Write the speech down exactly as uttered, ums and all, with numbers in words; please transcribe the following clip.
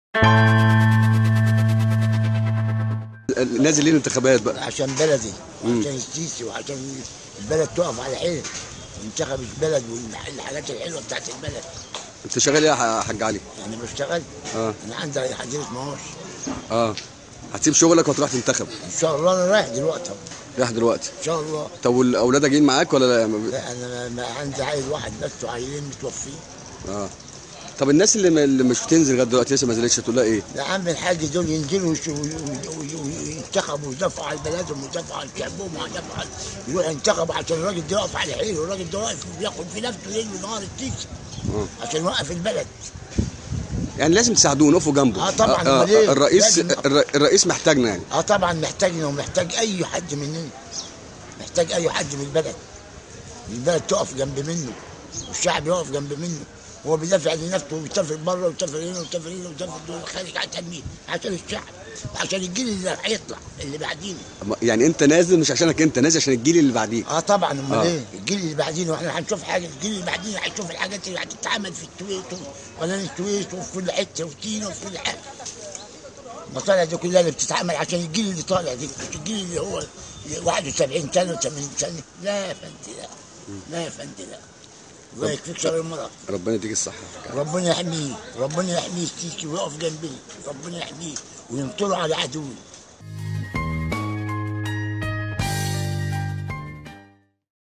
نازل ليه الانتخابات بقى؟ عشان بلدي وعشان السيسي وعشان البلد تقف على حيل. منتخب البلد والحاجات الحلوه بتاعت البلد. انت شغال ايه يا حاج علي؟ انا بشتغل. اه انا عندي حظيره معاش. اه هتسيب شغلك وتروح تنتخب؟ ان شاء الله انا رايح دلوقتي. رايح دلوقتي؟ ان شاء الله. طب والاولاد جايين معاك ولا لا؟ لا انا ما عندي عيل واحد بس وعيلين متوفين. اه طب الناس اللي, اللي مش بتنزل لغايه دلوقتي لسه ما نزلتش تقول لها ايه؟ يا عم الحاج دول ينزلوا وينتخبوا ويدافعوا عن بلدهم ويدافعوا عن شعبهم ويدافعوا يروحوا ينتخبوا عشان الراجل ده واقف على حيله، والراجل ده واقف وبياخد في نفسه ليل ونهار السيسي عشان يوقف البلد. يعني لازم تساعدوه نقفوا جنبه. اه طبعا. آه آه الرئيس الرئيس محتاجنا يعني. اه طبعا محتاجنا ومحتاج اي حد مننا. محتاج اي حد من البلد. البلد تقف جنب منه والشعب يقف جنب منه. هو بيدافع لنفسه وبيسافر بره ويسافر هنا ويسافر هنا ويسافر دول الخارج عشان مين؟ عشان الشعب، عشان الجيل اللي هيطلع اللي بعدينا. يعني انت نازل مش عشانك انت، نازل عشان الجيل اللي بعديك. اه طبعا. امال آه. ايه؟ الجيل اللي بعدينا واحنا هنشوف حاجه. الجيل اللي بعدينا هيشوف الحاجات اللي هتتعمل في السويس وقناه السويس وفي كل حته وسينا وفي كل حاجه. المصالح دي كلها اللي بتتعمل عشان الجيل اللي طالع دي، مش الجيل اللي هو واحد وسبعين سنه وثمانين سنه. لا يا فندي لا. لا يا فندي لا. الله يكفيك شر المرض. ربنا يديك الصحة. ربنا يحميه، ربنا يحميه السيسي ويقف جنبنا، ربنا يحميه وينطره على عدوه.